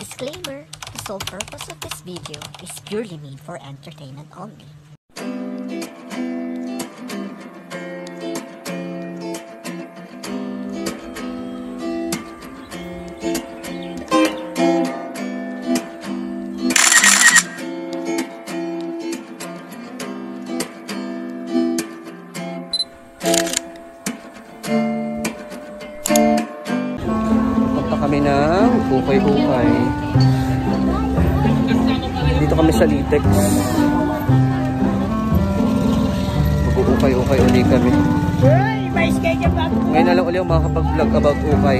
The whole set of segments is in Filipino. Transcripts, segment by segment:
Disclaimer: the sole purpose of this video is purely made for entertainment only. Kami ng ukay-ukay. Dito kami sa Litex. Mag-ukay-ukay ulit kami. Ngayon na lang ulit makakapag-vlog about ukay.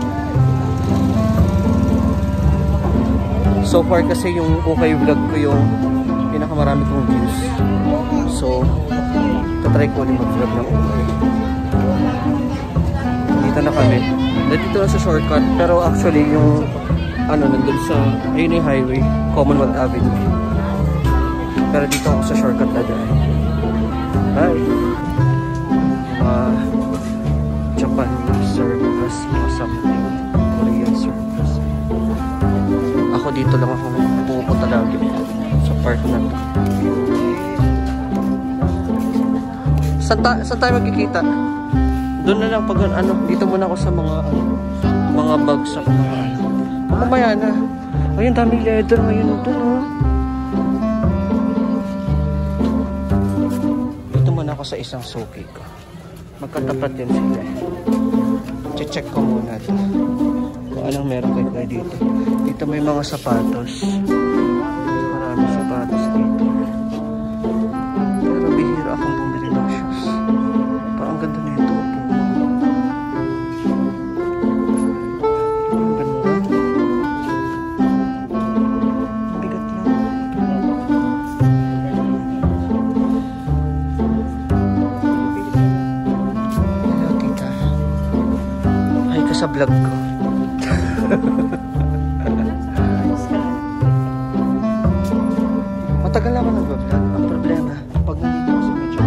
So far kasi yung ukay vlog ko yung pinakamarami kong views. So, tatry ko ulit mag-vlog ng ukay. Dito na kami. Dito na sa shortcut, pero actually yung nandun sa ayun yung highway, Commonwealth Avenue. Pero dito ako sa shortcut na dahil. Hi! Japan service or something. Korean service. Ako dito lang ako pupunta lagi sa park na to. Saan tayo magkikita? Doon na lang pag dito muna ako sa mga bags sa mga mamaya na. Ayun, daming leather ngayon doon, oh. Dito muna ako sa isang suki ko. Magkatapat din sila. Check ko muna ito. Kung anong meron kayo dito. Dito may mga sapatos. Maraming sapatos dito. Pero bihira akong bumili ng shoes. Parang ganda na ito. Sa vlog ko. Matagal na ako nag-vlog. Ang problema, pag nandito ko sa medyo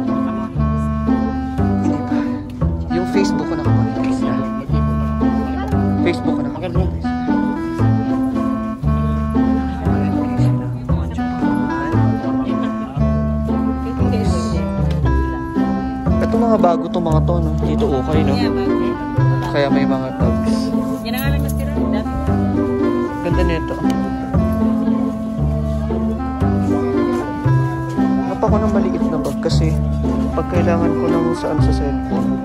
hindi pa. Yung Facebook ko nakamonetize na. Facebook ko nakamonetize na. Ito mga bago to mga to, no? Dito okay, no? Kaya may mga tags. Yan ang alam nastira. Ganda nito. Napa ko ng maliit na bag kasi pag kailangan ko lang saan sa cellphone.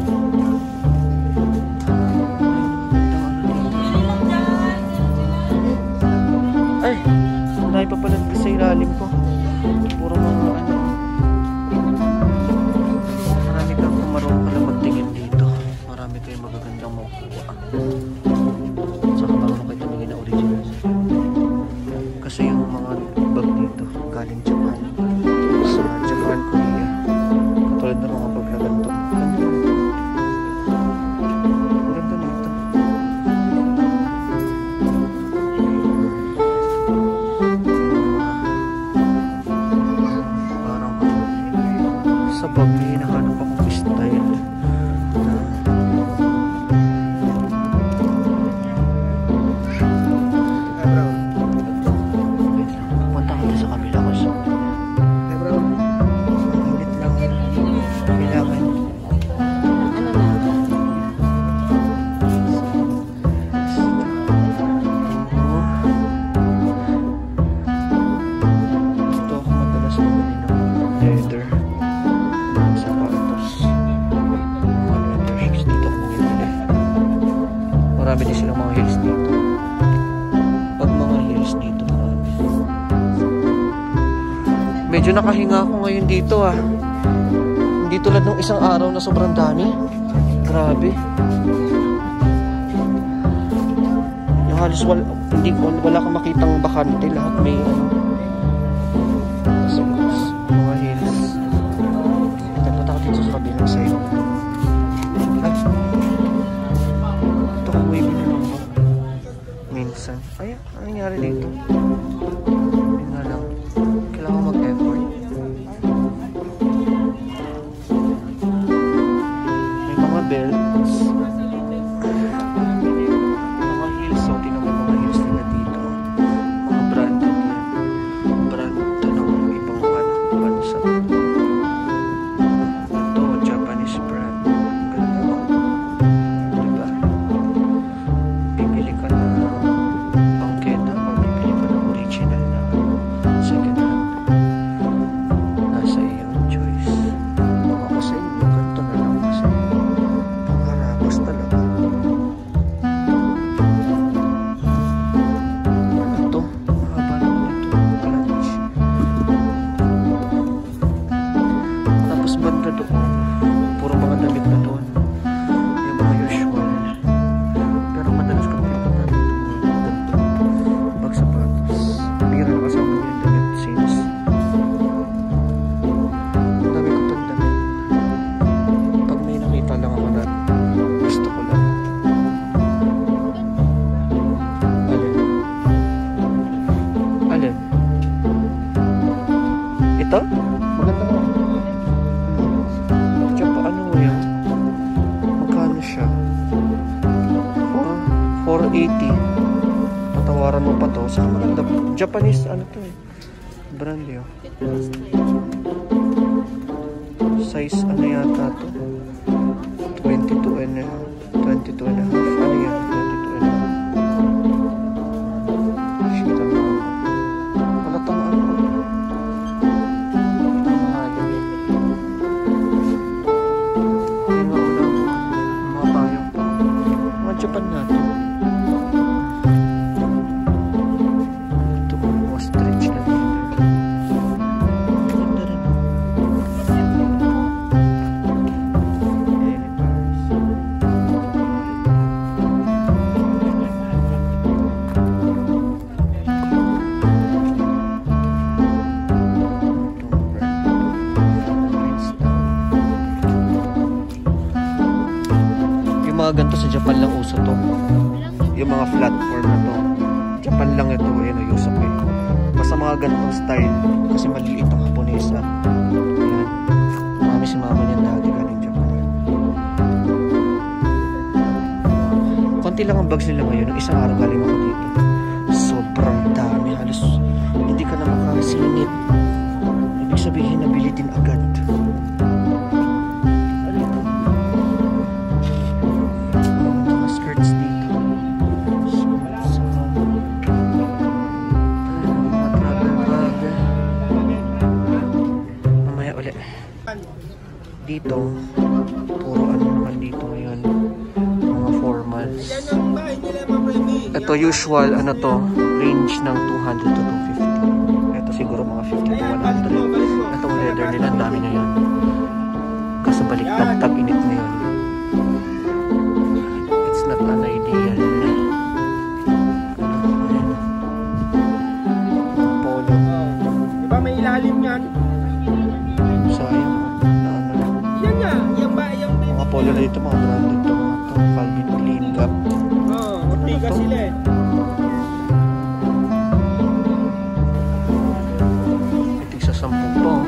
Ay! Marami pa pala sa ilalim ko. Puro mga marami kang kumarong pala magtingin dito. Marami kayong magagandang makukuha. Saka marunong kayo tumingin na original. Kasi yung mga bag dito galing Japan. Sa Japan, Korea. Katulad na mga bag na ganito. Ganda nito. Parang sa bag may hinahanap akong style. Marami din silang mga heels dito. Pag mga heels dito marami. Medyo nakahinga ako ngayon dito, ah. Hindi tulad ng isang araw na sobrang dami. Grabe. Yung halos wala kang makitang bakante. Lahat may mga heels. Dapat ako dito sa kabilang side. Minsan. Ayan, ano nangyari dito? Yun nga lang. Kailangan mag-effort. May mga belts. Mga heels. So, tingnan mo mga heels nila Patawaran mo pa to. Saka maganda. Japanese, ano to eh. Brand yun. Size, ano yata to? 22 and a half. 22 and a half. Ano yan? 22 and a half. Shit, ano? Palatang ano? Japan na ito. Ito po, ostrich na din. Ganda rin. Yung mga ganito sa Japan lang uso to. Yung mga platform na to. Japan lang ito. Ayan o, usap eh. Basta mga ganitong style. Kasi maliit ang Japonesa. Ayan. Marami si mama niyan dati galing Japan. Konti lang ang bags nila ngayon. Nung isang araw galing ako dito. Sobrang dami. Halos hindi ka na makasingit. Ibig sabihin nabili din agad. Dito, puro ano naman dito ngayon, mga formals. Ito usual, ano to, range ng 200 to 250. Ito siguro mga 50 to 100. Itong leather nila, ang dami ngayon. Kasi baliktad, tag-init ngayon. It's not an ideal. Polo. Diba may ilalim yan? Sayang. Mga polo dito, mga branded to, mga to, Calvin Klein, Gap. Oo, Ortiga sila eh. Itig sa 10 po.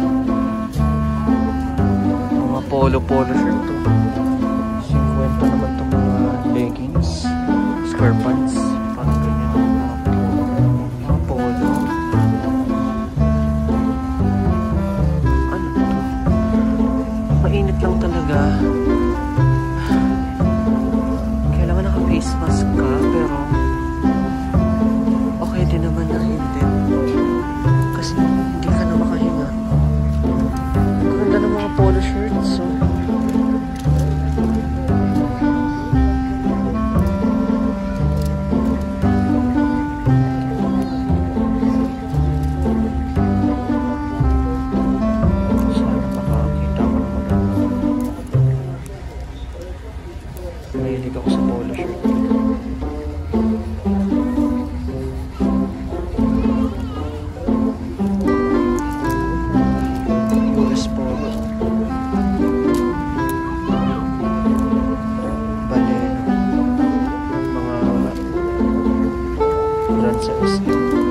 Mga polo shirt to. 50 naman itong mga leggings, square pants, parang ganyan. Mga polo. Ano to? Mainit lang talaga. Kailangan naka-face mask ka, pero okay din naman na hindi. Kasi hindi ka na makahinga. Ganda ng mga polo shirts. So. Mahilig ako sa polo shirt. US polo. Baleno. Mga brand sa SM.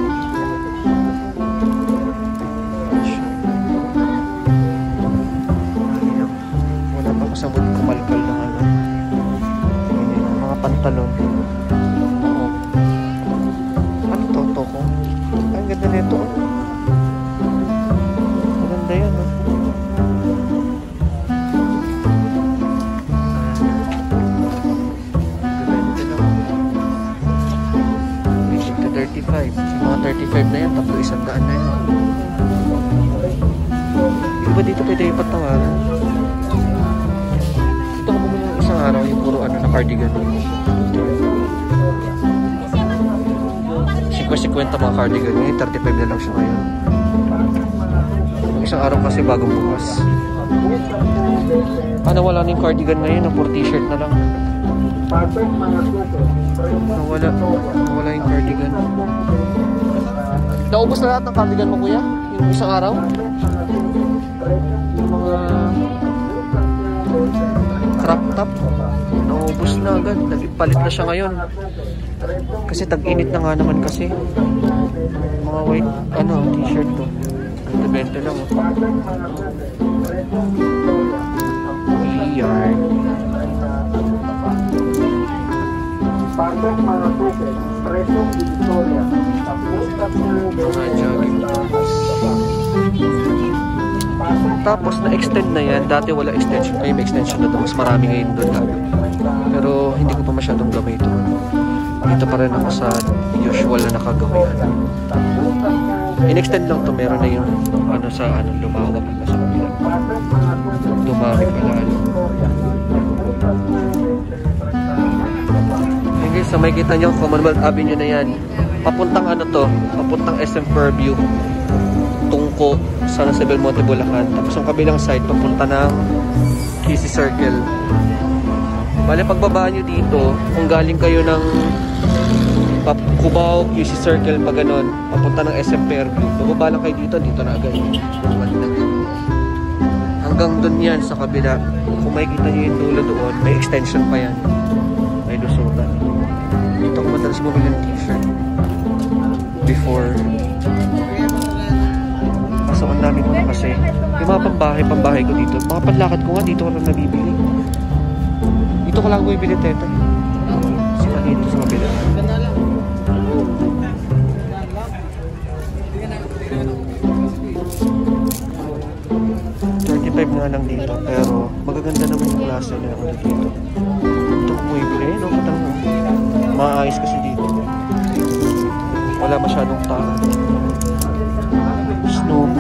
Wala pa kasabot kumalkal ng ano. Pantalon. Oo. Ano to? Toko? Ay, ang ganda nito. Maganda yan, no? Depende lang. 35. Yung mga 35 na yan, tapos 100 na yan. Yung ba dito pwede ipatawaran? Ito ko bumili ng isang araw, yung puro ano na cardigan. 50 mga cardigan. Ngayon 35 na lang siya ngayon. Yung isang araw kasi bagong bukas. Wala na yung cardigan ngayon. Ang puro t-shirt na lang. Nawala yung cardigan. Naubos na lahat ng cardigan mo, kuya? Yung isang araw? Yung mga crop top? Naubos na agad. Nagpalit na siya ngayon. Kasi tag-init na nga naman kasi. Mga white, t-shirt to. 20 lang, oh. ER. Mga jogging boots. Tapos na-extend na yan. Dati wala extension. Ay, may extension na doon. Mas marami ngayon doon lalo. Pero hindi ko pa masyadong gamay ito. Dito pa rin ako sa usual na nakagawayan. In-extend lang to. Meron na yung ano sa ano, lumawak na sa kabila. Dumami pa lalo. Okay, so may kita nyo, Commonwealth Avenue na yan. Papuntang ano to, papuntang SM Fairview. Tungko sa Nasa Belmonte, Bulacan. Tapos ang kabilang side, papunta ng QC Circle. Bale, pagbaba nyo dito, kung galing kayo ng Cubao, QC Circle, pag ganon, papunta ng SM Fairview. Bababa lang kayo dito na agad. Hanggang dun yan sa kabila. Kung makikita nyo yung dulo doon, may extension pa yan. May lusutan. Dito ako madalas bumili ng t-shirt. Before. Kaso ang dami ko na kasi. Yung mga pambahay ko dito. Mga panlakad ko nga, dito ko lang nabibili. Dito ko lang bumibili, teta. Sila dito sa kabila. 35 nga lang dito, pero magaganda naman yung klase nila dito. Ito kung bumibili, no? Katang maayos kasi dito. Wala masyadong tao. Snoopy.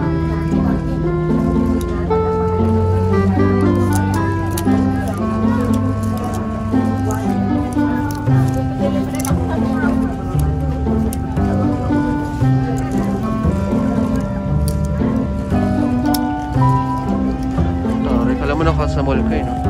Sa mall kayo, no?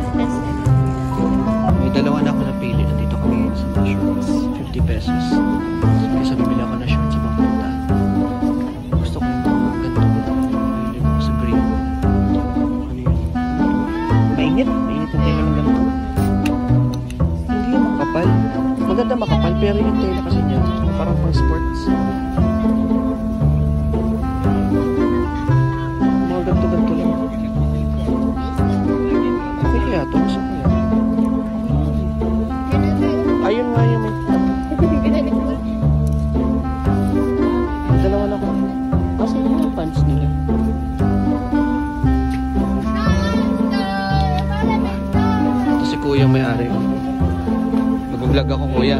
May dalawa na ako napili. Nandito kami sa mga shorts. 50 pesos. Kasi bibili ako na shorts sa papunta. Gusto ko yung ganito. Pili ko sa green. Ano yun? Mainit. Mainit ang tela ng ganito. Hindi yung makapal. Maganda makapal, pero yung tela kasi niya parang pang sports. Mga ganito-ganito lang. Ito, gusto ko yan. Ayun nga yung may dalawa na ko. Kasi yung mga pants nila. Ito si kuya may-ari. Nag-vlog ako, kuya.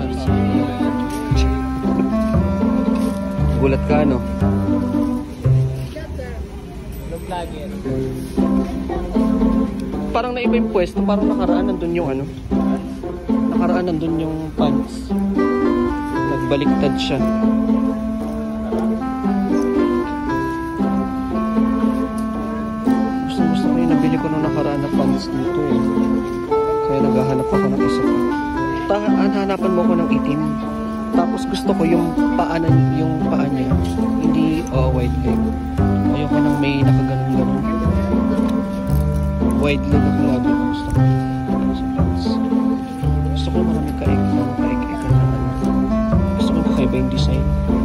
Gulat ka, no? Vlogger. Parang naiba yung pwesto, parang nakaraan nandun yung ano. Nakaraan nandun yung pants. Nagbaliktad siya. Gusto ko yung nabili ko nung nakaraan na pants dito eh. Kaya naghahanap ako ng isa pa. Hanapan mo ko ng itim. Tapos gusto ko yung paa niya. Hindi wide leg. Ayoko nang may nakaganon-ganon. Wide leg ang lagi ko gusto ko. Gusto ko marami kaik-ikan na ano. Gusto ko kakaiba yung design.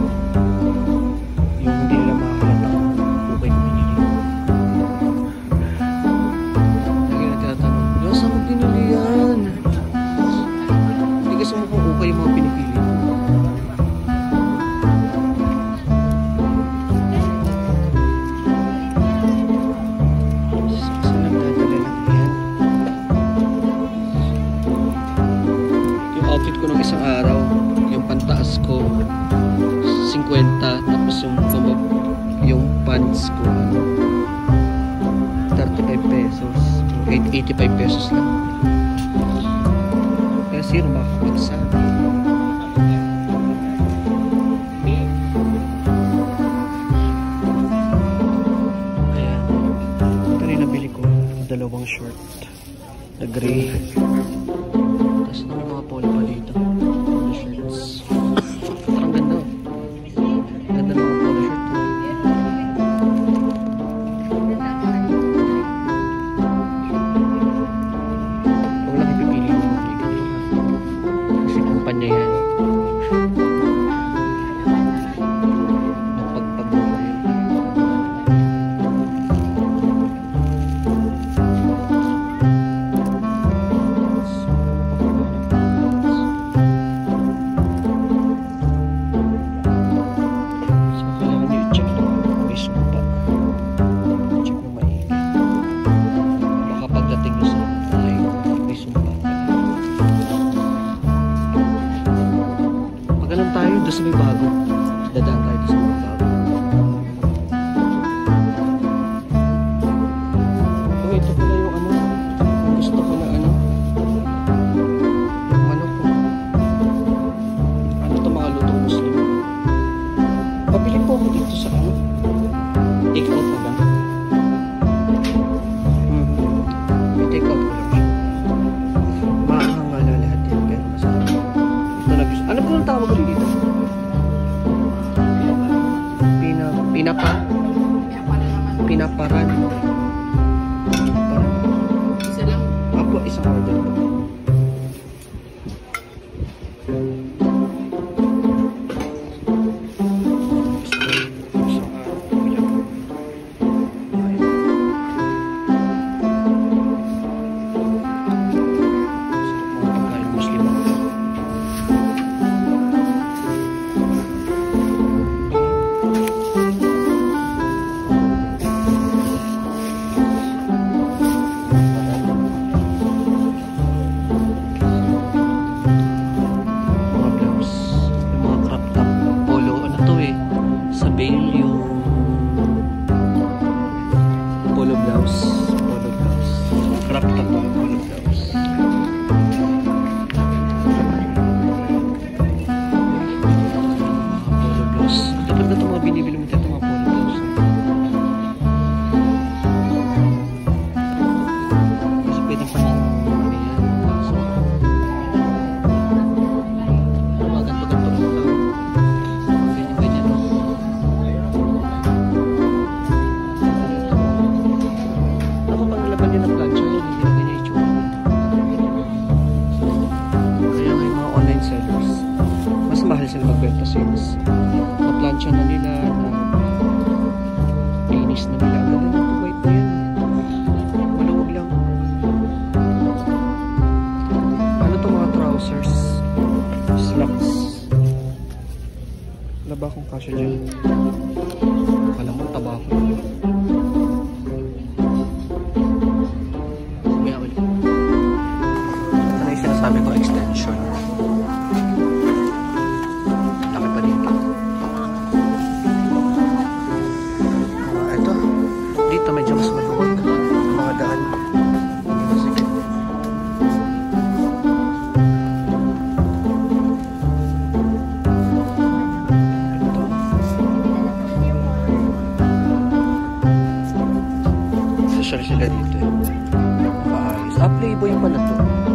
Yung hindi nila makakalata kung yung pinili. Lagi na tinatanong, "Yo, saan mo pinili yan?" Hindi kasi mo kung okay yung mga pinipili. Isang araw, yung pantaas ko 50, tapos yung pants ko 35 pesos, 85 pesos lang. Kaya sino makakapagsabi? Ayan, ito rin nabili ko, dalawang short na gray. Tapos may mga polo pa dito. Polo shirts. Parang ganda. Ganda ng polo shirt. Huwag lang ipipili mo. May ganito ka. Kasi kumpanya yan. Magpagpag-mura yun. Doon sa may bago. Dadaan tayo doon sa may bago. Oh, ito pala yung ano. Yung gusto ko na ano. Yung manok ko. Ano ito mga lutong Muslim? Pabili po ako dito sa ano. Take out na lang. May take out ko lang siya. Maanghang nga na lahat yan. Pero masarap. Ito na gusto. Ano po ang tawag rin dito? Pinaparan. Isa lang? Apo, isang order po. Polo blouse. Crop top polo blouse. Polo blouse. Dapat na ito mga binibili mo dito mga polo blouse. Kasi pwede pa rin mga ganto-ganto lang. Ganyan-ganyan. Yun ang plancha yun, hindi na ganyan itsura. Kaya nga yung mga online sellers, mas mahal sila magbenta sales. Na-plancha na nila, na-linis na nila. Ganun yung pumait na yun. Maluwag lang. Ano itong mga trousers? Slacks. Wala ba akong kasya dyan? Akala mo taba ko. Sabi ko extension. Laki pa dito. Ito. Dito medyo mas maluwag. Mga daan. Sige. Ito. Social sila dito. Maayos. Playboy pala to.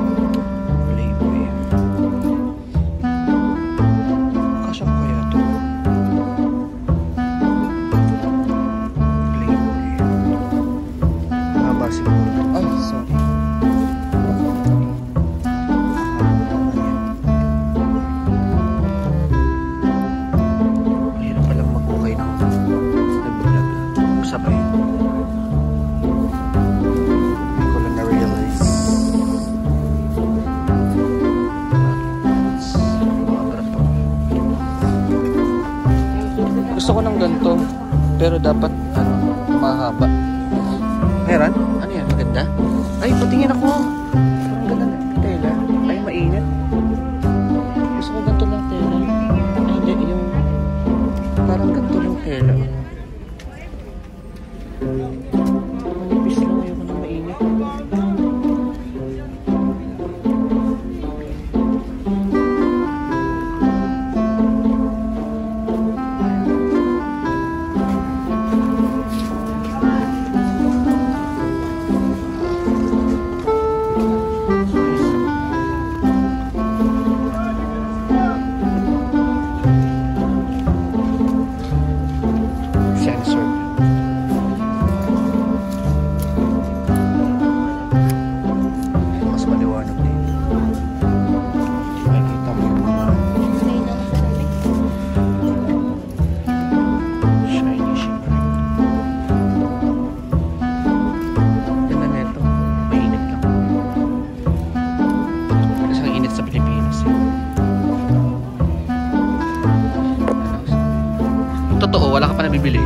Gusto ko ng ganito, pero dapat ano, mahaba. Meron? Ano yan? Maganda? Ay, patingin ako. Parang ganda na tela. Ay, mainit. Gusto ko ganito lang tela. Ay, hindi. Yung parang ganito lang tela. Manipis lang. Ayoko nang mainit. Totoo, wala ka pa nabibili.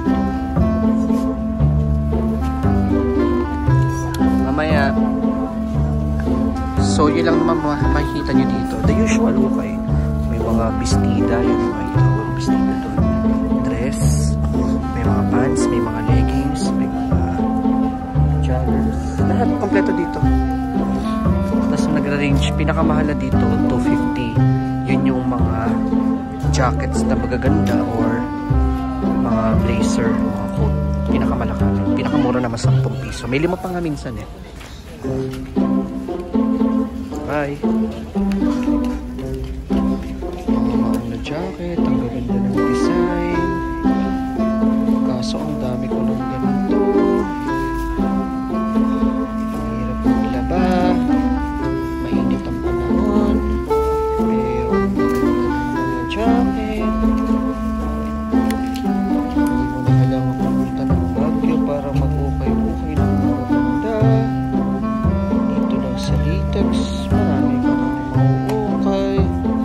Mamaya. So, yun lang naman makikita nyo dito. The usual okay. May mga bestida, yung mga itawag bestida doon. Dress, may mga pants, may mga leggings, may mga joggers. Lahat kompleto dito. Tapos nagra-range, pinakamahal na dito, $250. Yun yung mga jackets na magaganda or mga blazer, mga coat. Pinakamalaki. Pinakamura naman ₱10. May 5 pa nga minsan eh. Bye! Mga maong na jacket, ang gaganda ng design. Kaso ang dami ko ng ganito. Mahirap maglaba. Mainit ang panahon. Pero ang gaganda ng mga jacket. Hindi mo na kailangan pumunta ng Baguio para mag-ukay-ukay ng mga ganda. Dito lang sa Litex, marami ka nang mauukay.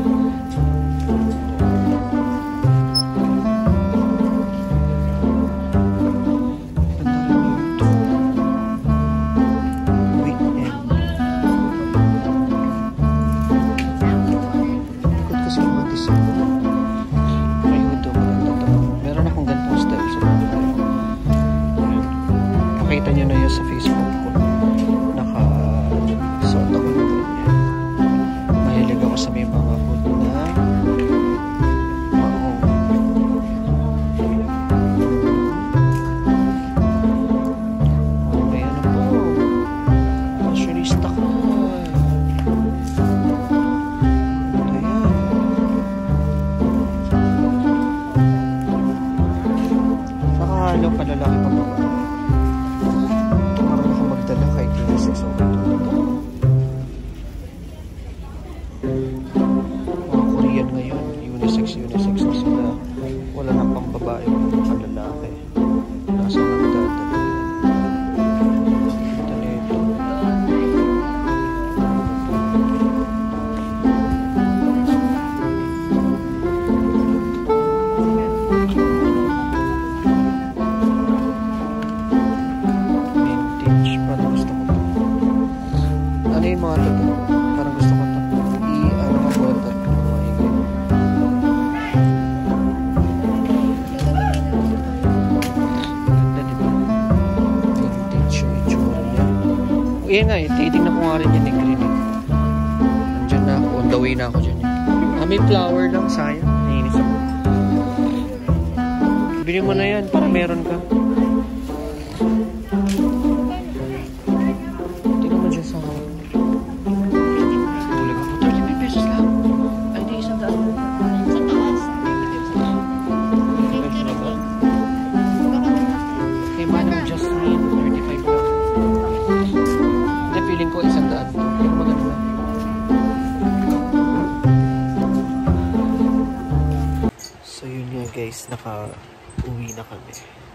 Nakita nyo na yun sa Facebook ko. Naka-suot ako na ganyan. Mahilig ako sa may mga hood na maong. Oh, may ano po. Fashionista ka. Ito yan. Nakahalo pa lalaki pa ba? Kahit unisex o mga Korean ngayon, unisex na sila. Wala nang pambabae, wala nang panlalaki. Nasa nagdadala yan. Ito na ito. Ano yung mga ito? Parang gusto ko ito. I-ano nga po ito. Ganda, diba? Vintage yung itsura niya. Iyan nga, titignan ko nga rin yan yung green. Nandyan na ako. On the way na ako dyan. May flower lang. Sayang. Nainis ako. Bili mo na yan para meron ka. So yun nga guys, naka-uwi na kami.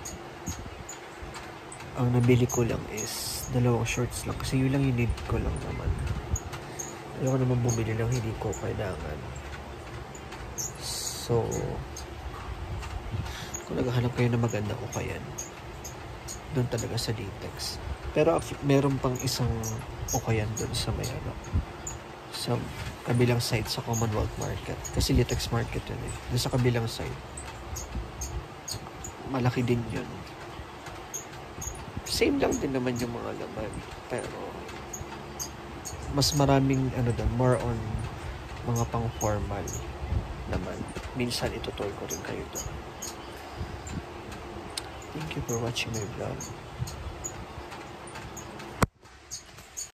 Ang nabili ko lang is 2 shorts lang kasi yun lang yung need ko lang naman. Ayoko naman bumili lang hindi ko kailangan. So kung naghahanap kayo na maganda ko kayan, doon talaga sa Litex. Pero meron pang isang ukayan doon sa may sa kabilang side sa Commonwealth Market. Kasi Litex Market yun eh. Doon sa kabilang side. Malaki din yun. Same lang din naman yung mga laman. Pero mas maraming doon, more on mga pang formal naman. Minsan itutour ko rin kayo doon. Thank you for watching my vlog.